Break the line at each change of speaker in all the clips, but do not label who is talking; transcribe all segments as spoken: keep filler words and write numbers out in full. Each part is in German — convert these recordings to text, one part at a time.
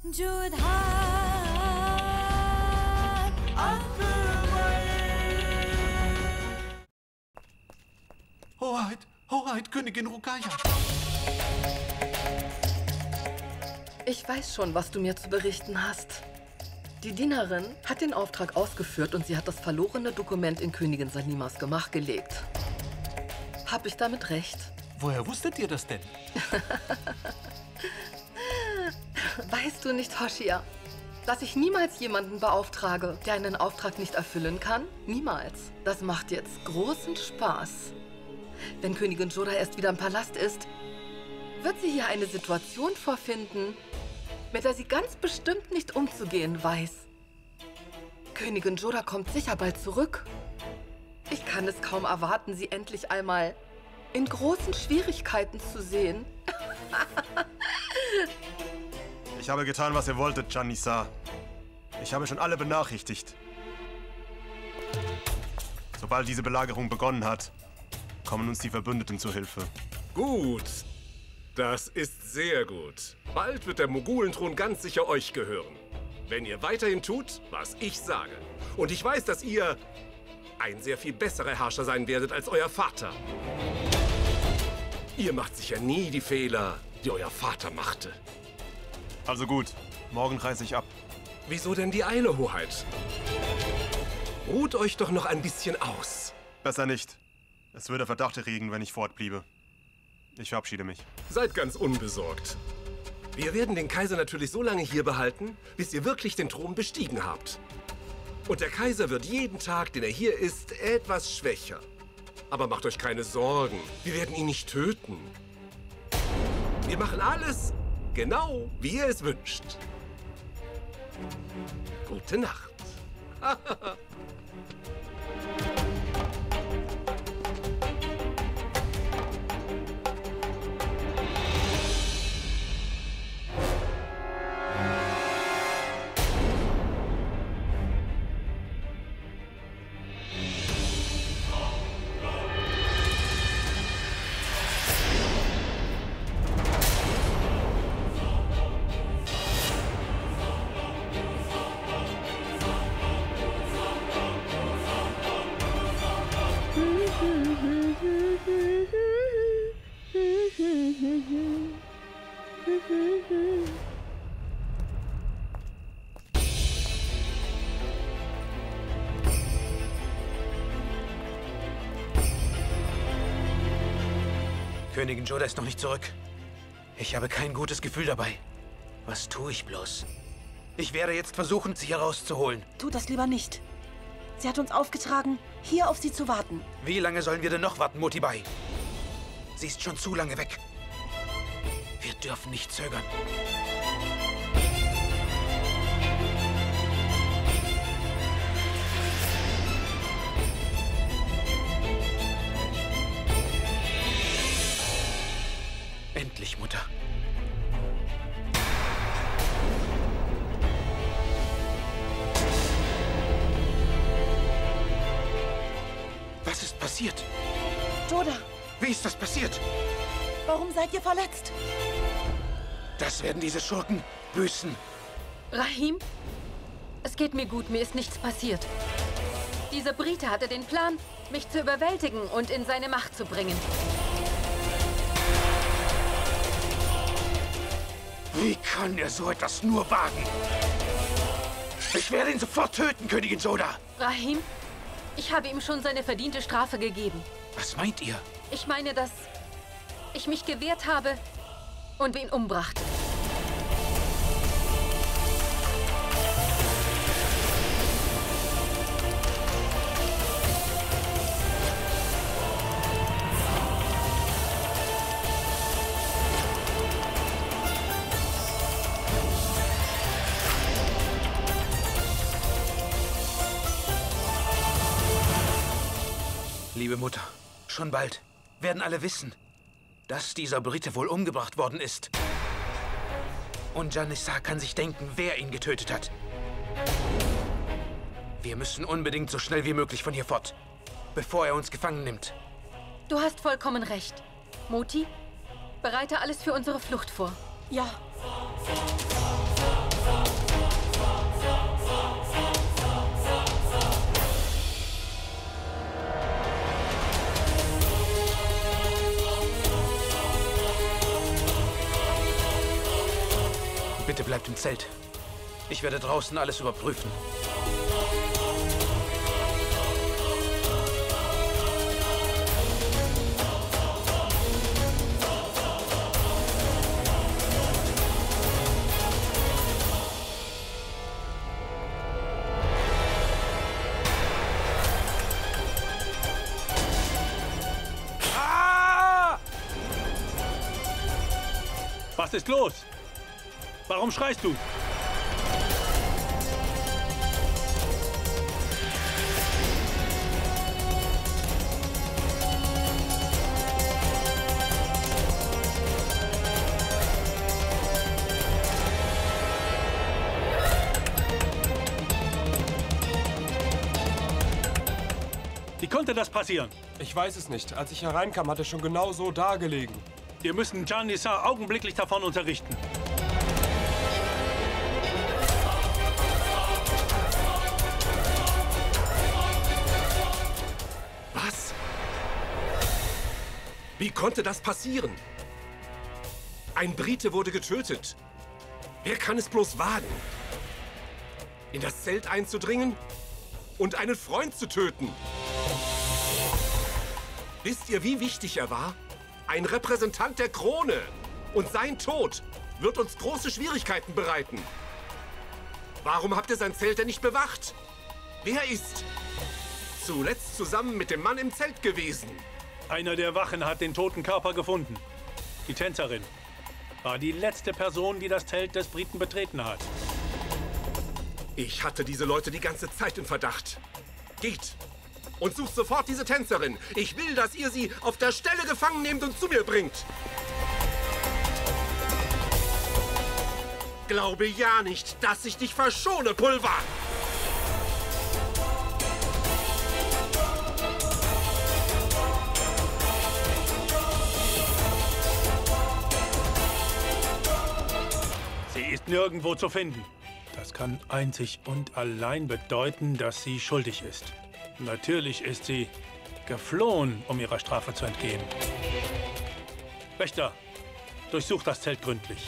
Hoheit, Hoheit, Königin Rukaya.
Ich weiß schon, was du mir zu berichten hast. Die Dienerin hat den Auftrag ausgeführt und sie hat das verlorene Dokument in Königin Salimas Gemach gelegt. Hab ich damit recht?
Woher wusstet ihr das denn?
Weißt du nicht, Hoshia, dass ich niemals jemanden beauftrage, der einen Auftrag nicht erfüllen kann? Niemals. Das macht jetzt großen Spaß. Wenn Königin Joda erst wieder im Palast ist, wird sie hier eine Situation vorfinden, mit der sie ganz bestimmt nicht umzugehen weiß. Königin Joda kommt sicher bald zurück. Ich kann es kaum erwarten, sie endlich einmal in großen Schwierigkeiten zu sehen.
Ich habe getan, was ihr wolltet, Janissa. Ich habe schon alle benachrichtigt. Sobald diese Belagerung begonnen hat, kommen uns die Verbündeten zu Hilfe.
Gut. Das ist sehr gut. Bald wird der Mogulenthron ganz sicher euch gehören. Wenn ihr weiterhin tut, was ich sage. Und ich weiß, dass ihr ein sehr viel besserer Herrscher sein werdet als euer Vater. Ihr macht sicher nie die Fehler, die euer Vater machte.
Also gut, morgen reise ich ab.
Wieso denn die Eile, Hoheit? Ruht euch doch noch ein bisschen aus.
Besser nicht. Es würde Verdacht erregen, wenn ich fortbliebe. Ich verabschiede mich.
Seid ganz unbesorgt. Wir werden den Kaiser natürlich so lange hier behalten, bis ihr wirklich den Thron bestiegen habt. Und der Kaiser wird jeden Tag, den er hier ist, etwas schwächer. Aber macht euch keine Sorgen. Wir werden ihn nicht töten. Wir machen alles genau, wie ihr es wünscht. Gute Nacht.
Königin Joda ist noch nicht zurück. Ich habe kein gutes Gefühl dabei. Was tue ich bloß? Ich werde jetzt versuchen, sie herauszuholen.
Tu das lieber nicht. Sie hat uns aufgetragen, hier auf sie zu warten.
Wie lange sollen wir denn noch warten, Motibai? Sie ist schon zu lange weg. Wir dürfen nicht zögern. Endlich, Mutter. Was ist passiert?
Joda!
Wie ist das passiert?
Warum seid ihr verletzt?
Das werden diese Schurken büßen.
Rahim, es geht mir gut, mir ist nichts passiert. Dieser Brite hatte den Plan, mich zu überwältigen und in seine Macht zu bringen.
Wie kann er so etwas nur wagen? Ich werde ihn sofort töten, Königin Joda.
Rahim, ich habe ihm schon seine verdiente Strafe gegeben.
Was meint ihr?
Ich meine, dass ich mich gewehrt habe und ihn umbrachte.
Liebe Mutter, schon bald werden alle wissen, dass dieser Brite wohl umgebracht worden ist. Und Janissa kann sich denken, wer ihn getötet hat. Wir müssen unbedingt so schnell wie möglich von hier fort, bevor er uns gefangen nimmt.
Du hast vollkommen recht. Moti, bereite alles für unsere Flucht vor.
Ja.
Bitte bleibt im Zelt. Ich werde draußen alles überprüfen.
Was ist los? Warum schreist du? Wie konnte das passieren?
Ich weiß es nicht. Als ich hereinkam, hat er schon genau so dagelegen.
Wir müssen Janissar augenblicklich davon unterrichten.
Was? Wie konnte das passieren? Ein Brite wurde getötet. Wer kann es bloß wagen? In das Zelt einzudringen und einen Freund zu töten? Wisst ihr, wie wichtig er war? Ein Repräsentant der Krone. Und sein Tod wird uns große Schwierigkeiten bereiten. Warum habt ihr sein Zelt denn nicht bewacht? Wer ist zuletzt zusammen mit dem Mann im Zelt gewesen?
Einer der Wachen hat den toten Körper gefunden. Die Tänzerin war die letzte Person, die das Zelt des Briten betreten hat.
Ich hatte diese Leute die ganze Zeit im Verdacht. Geht und sucht sofort diese Tänzerin. Ich will, dass ihr sie auf der Stelle gefangen nehmt und zu mir bringt. Glaube ja nicht, dass ich dich verschone, Pulver!
Sie ist nirgendwo zu finden. Das kann einzig und allein bedeuten, dass sie schuldig ist. Natürlich ist sie geflohen, um ihrer Strafe zu entgehen. Wächter, durchsucht das Zelt gründlich.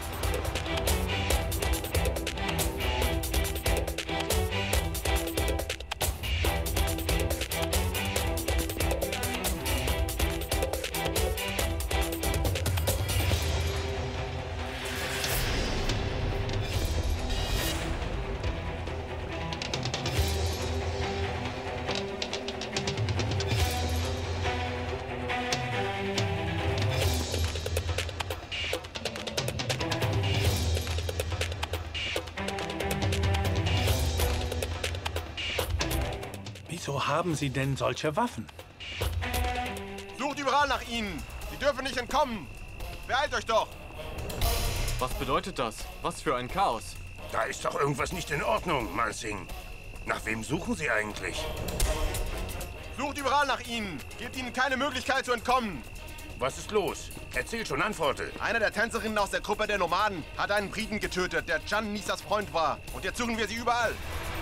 Wieso haben Sie denn solche Waffen?
Sucht überall nach ihnen. Sie dürfen nicht entkommen. Beeilt euch doch.
Was bedeutet das? Was für ein Chaos?
Da ist doch irgendwas nicht in Ordnung, Mansing. Nach wem suchen Sie eigentlich?
Sucht überall nach ihnen. Gebt ihnen keine Möglichkeit zu entkommen.
Was ist los? Erzähl schon, antworte.
Einer der Tänzerinnen aus der Gruppe der Nomaden hat einen Briten getötet, der Janissars Freund war. Und jetzt suchen wir sie überall.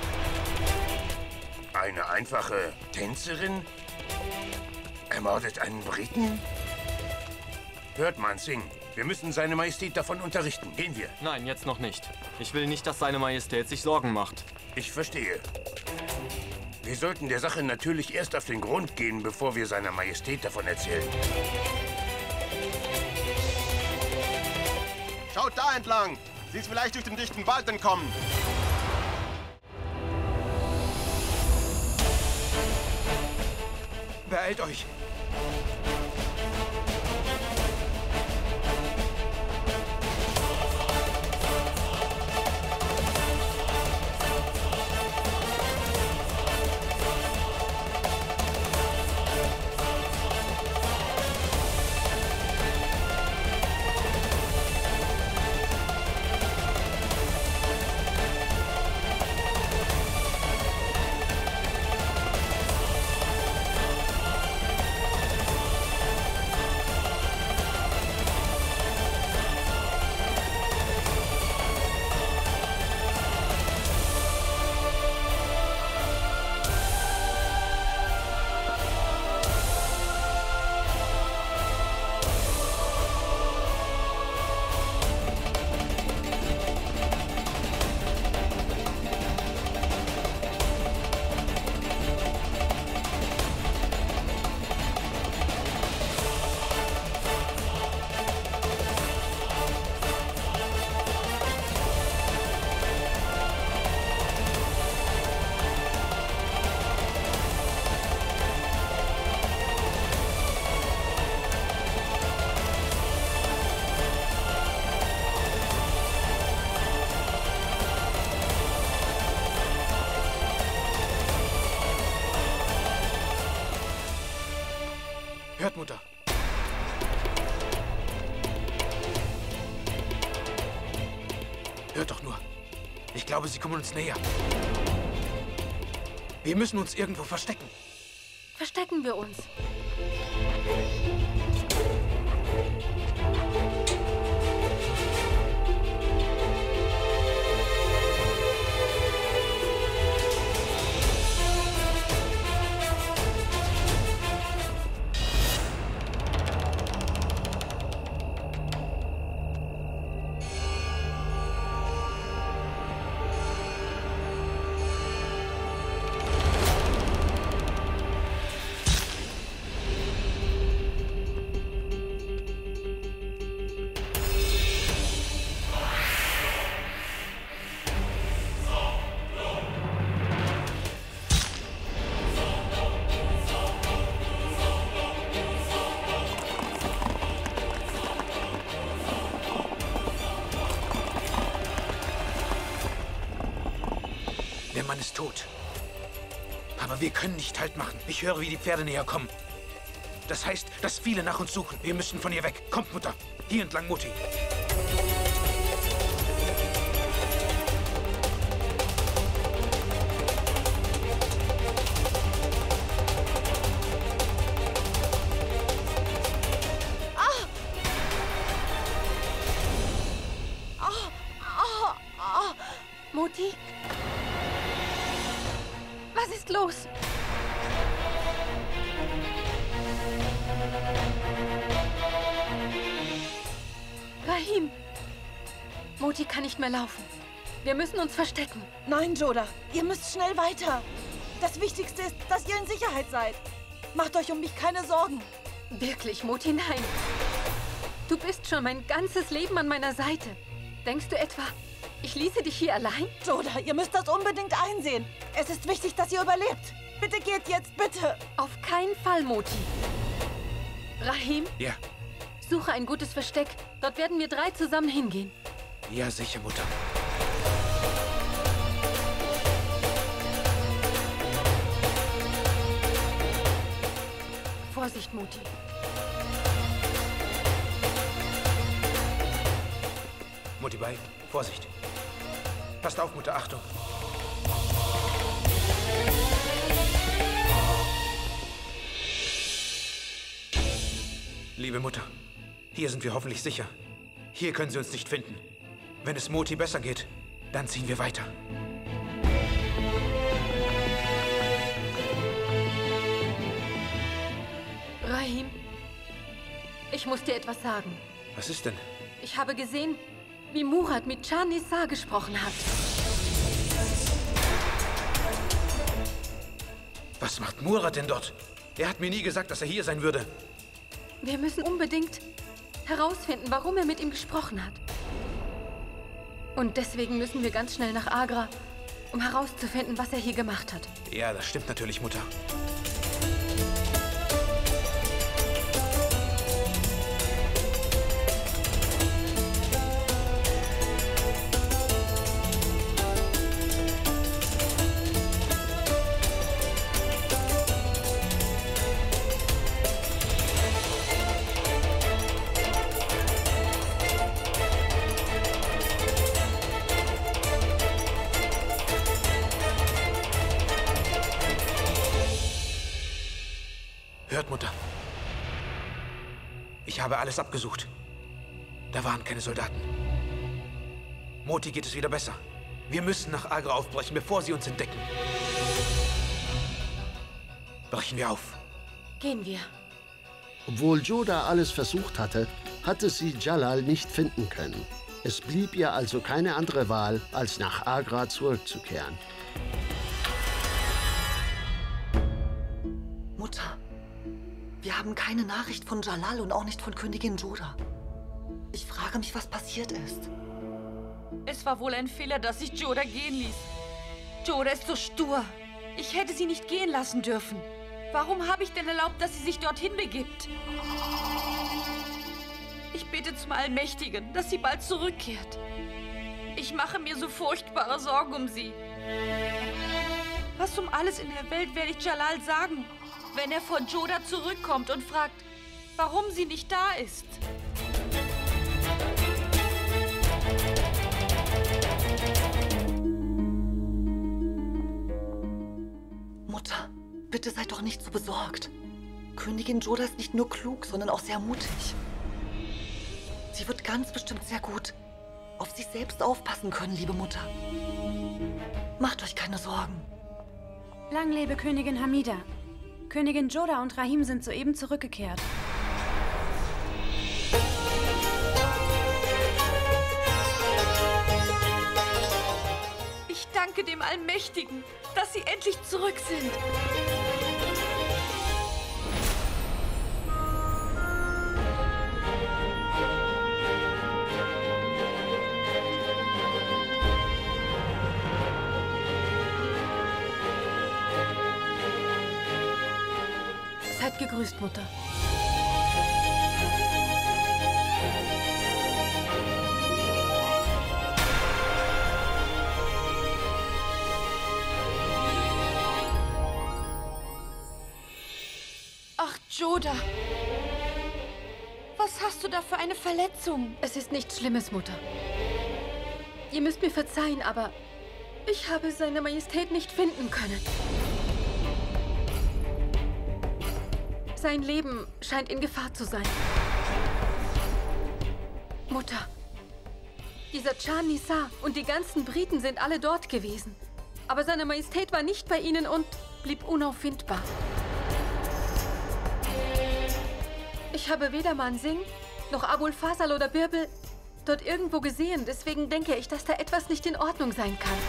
Eine einfache Tänzerin? Ermordet einen Briten? Hört, Mansing, wir müssen seine Majestät davon unterrichten. Gehen wir.
Nein, jetzt noch nicht. Ich will nicht, dass seine Majestät sich Sorgen macht.
Ich verstehe. Wir sollten der Sache natürlich erst auf den Grund gehen, bevor wir seiner Majestät davon erzählen.
Schaut da entlang. Sie ist vielleicht durch den dichten Wald entkommen.
Beeilt euch! Hört, Mutter. Hört doch nur. Ich glaube, sie kommen uns näher. Wir müssen uns irgendwo verstecken.
Verstecken wir uns.
Der Mann ist tot. Aber wir können nicht Halt machen. Ich höre, wie die Pferde näher kommen. Das heißt, dass viele nach uns suchen. Wir müssen von hier weg. Kommt, Mutter. Hier entlang, Mutti.
Mutti? Was ist los? Rahim! Mutti kann nicht mehr laufen. Wir müssen uns verstecken.
Nein, Joda. Ihr müsst schnell weiter. Das Wichtigste ist, dass ihr in Sicherheit seid. Macht euch um mich keine Sorgen.
Wirklich, Mutti, nein. Du bist schon mein ganzes Leben an meiner Seite. Denkst du etwa, ich ließe dich hier allein?
Joda, ihr müsst das unbedingt einsehen. Es ist wichtig, dass ihr überlebt. Bitte geht jetzt, bitte.
Auf keinen Fall, Mutti. Rahim?
Ja.
Suche ein gutes Versteck. Dort werden wir drei zusammen hingehen.
Ja, sicher, Mutter.
Vorsicht, Mutti.
Mutti bei. Vorsicht. Passt auf, Mutter. Achtung. Liebe Mutter, hier sind wir hoffentlich sicher. Hier können Sie uns nicht finden. Wenn es Moti besser geht, dann ziehen wir weiter.
Rahim, ich muss dir etwas sagen.
Was ist denn?
Ich habe gesehen, wie Murat mit Can-Nissa gesprochen hat.
Was macht Murat denn dort? Er hat mir nie gesagt, dass er hier sein würde.
Wir müssen unbedingt herausfinden, warum er mit ihm gesprochen hat. Und deswegen müssen wir ganz schnell nach Agra, um herauszufinden, was er hier gemacht hat.
Ja, das stimmt natürlich, Mutter. Hört, Mutter. Ich habe alles abgesucht. Da waren keine Soldaten. Moti geht es wieder besser. Wir müssen nach Agra aufbrechen, bevor sie uns entdecken. Brechen wir auf.
Gehen wir.
Obwohl Joda alles versucht hatte, hatte sie Jalal nicht finden können. Es blieb ihr also keine andere Wahl, als nach Agra zurückzukehren.
Mutter, wir haben keine Nachricht von Jalal und auch nicht von Königin Joda. Ich frage mich, was passiert ist.
Es war wohl ein Fehler, dass ich Joda gehen ließ. Joda ist so stur. Ich hätte sie nicht gehen lassen dürfen. Warum habe ich denn erlaubt, dass sie sich dorthin begibt? Ich bete zum Allmächtigen, dass sie bald zurückkehrt. Ich mache mir so furchtbare Sorgen um sie. Was um alles in der Welt werde ich Jalal sagen, wenn er vor Joda zurückkommt und fragt, warum sie nicht da ist.
Mutter, bitte seid doch nicht so besorgt. Königin Joda ist nicht nur klug, sondern auch sehr mutig. Sie wird ganz bestimmt sehr gut auf sich selbst aufpassen können, liebe Mutter. Macht euch keine Sorgen.
Lang lebe Königin Hamida. Königin Joda und Rahim sind soeben zurückgekehrt.
Ich danke dem Allmächtigen, dass sie endlich zurück sind.
Seid gegrüßt, Mutter.
Ach, Joda. Was hast du da für eine Verletzung?
Es ist nichts Schlimmes, Mutter. Ihr müsst mir verzeihen, aber ich habe seine Majestät nicht finden können. Sein Leben scheint in Gefahr zu sein. Mutter, dieser Can Nisa und die ganzen Briten sind alle dort gewesen. Aber seine Majestät war nicht bei ihnen und blieb unauffindbar. Ich habe weder Man Singh noch Abul Fasal oder Birbal dort irgendwo gesehen. Deswegen denke ich, dass da etwas nicht in Ordnung sein kann.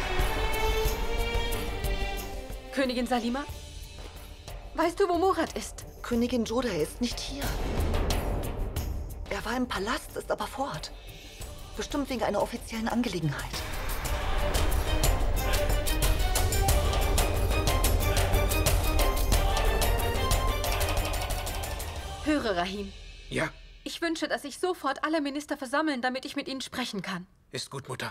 Königin Salima? Weißt du, wo Murat ist?
Königin Joda ist nicht hier. Er war im Palast, ist aber fort. Bestimmt wegen einer offiziellen Angelegenheit.
Höre, Rahim.
Ja?
Ich wünsche, dass sich sofort alle Minister versammeln, damit ich mit ihnen sprechen kann.
Ist gut, Mutter.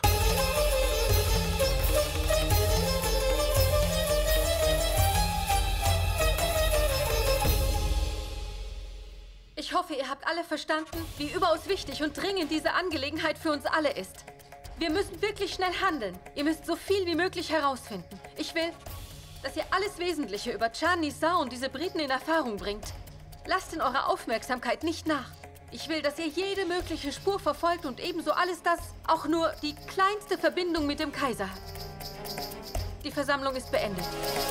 Ich hoffe, ihr habt alle verstanden, wie überaus wichtig und dringend diese Angelegenheit für uns alle ist. Wir müssen wirklich schnell handeln. Ihr müsst so viel wie möglich herausfinden. Ich will, dass ihr alles Wesentliche über Can Nisa und diese Briten in Erfahrung bringt. Lasst in eurer Aufmerksamkeit nicht nach. Ich will, dass ihr jede mögliche Spur verfolgt und ebenso alles das, auch nur die kleinste Verbindung mit dem Kaiser hat. Die Versammlung ist beendet.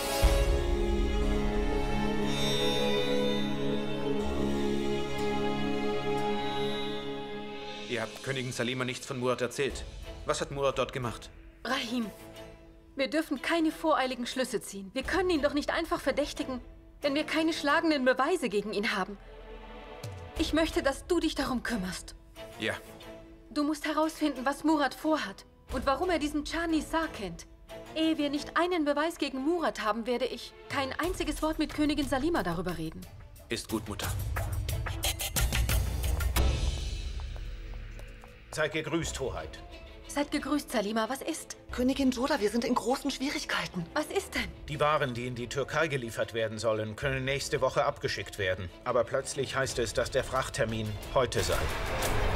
Ihr habt Königin Salima nichts von Murat erzählt. Was hat Murat dort gemacht?
Rahim, wir dürfen keine voreiligen Schlüsse ziehen. Wir können ihn doch nicht einfach verdächtigen, wenn wir keine schlagenden Beweise gegen ihn haben. Ich möchte, dass du dich darum kümmerst.
Ja.
Du musst herausfinden, was Murat vorhat und warum er diesen Can Nisa kennt. Ehe wir nicht einen Beweis gegen Murat haben, werde ich kein einziges Wort mit Königin Salima darüber reden.
Ist gut, Mutter.
Seid gegrüßt, Hoheit.
Seid gegrüßt, Salima. Was ist?
Königin Joda, wir sind in großen Schwierigkeiten.
Was ist denn?
Die Waren, die in die Türkei geliefert werden sollen, können nächste Woche abgeschickt werden. Aber plötzlich heißt es, dass der Frachttermin heute sei.